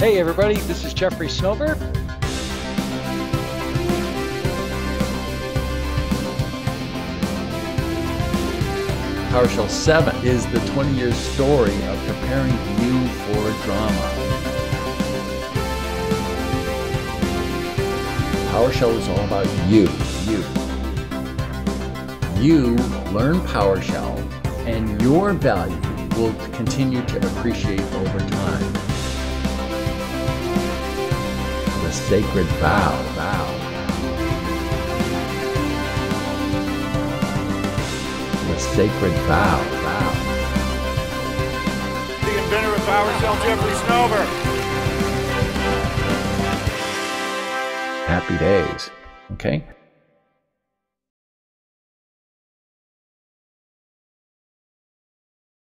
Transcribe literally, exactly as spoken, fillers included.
Hey everybody, this is Jeffrey Snover. PowerShell seven is the twenty year story of preparing you for drama. PowerShell is all about you, you. You learn PowerShell and your value will continue to appreciate over time. The sacred vow, vow. The sacred vow, vow. The inventor of PowerShell, Jeffrey Snover. Happy days, okay?